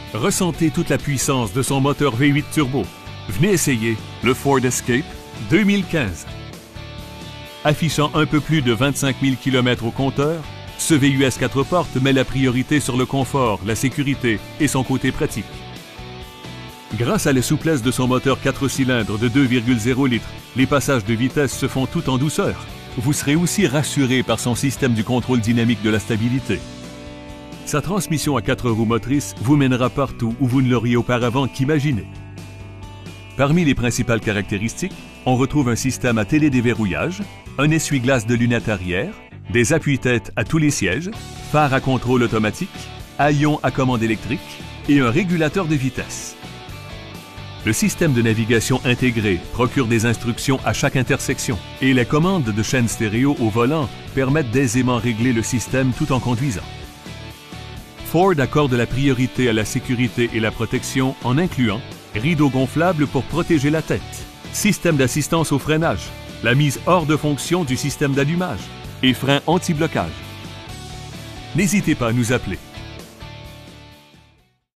Ressentez toute la puissance de son moteur V8 turbo. Venez essayer le Ford Escape 2015. Affichant un peu plus de 25 000 km au compteur, ce VUS 4 portes met la priorité sur le confort, la sécurité et son côté pratique. Grâce à la souplesse de son moteur 4 cylindres de 2,0 litres, les passages de vitesse se font tout en douceur. Vous serez aussi rassuré par son système du contrôle dynamique de la stabilité. Sa transmission à 4 roues motrices vous mènera partout où vous ne l'auriez auparavant qu'imaginé. Parmi les principales caractéristiques, on retrouve un système à télédéverrouillage, un essuie-glace de lunettes arrière, des appuis-têtes à tous les sièges, phare à contrôle automatique, haillons à commande électrique et un régulateur de vitesse. Le système de navigation intégré procure des instructions à chaque intersection et les commandes de chaîne stéréo au volant permettent d'aisément régler le système tout en conduisant. Ford accorde la priorité à la sécurité et la protection en incluant rideaux gonflables pour protéger la tête, système d'assistance au freinage, la mise hors de fonction du système d'allumage et freins anti-blocage. N'hésitez pas à nous appeler.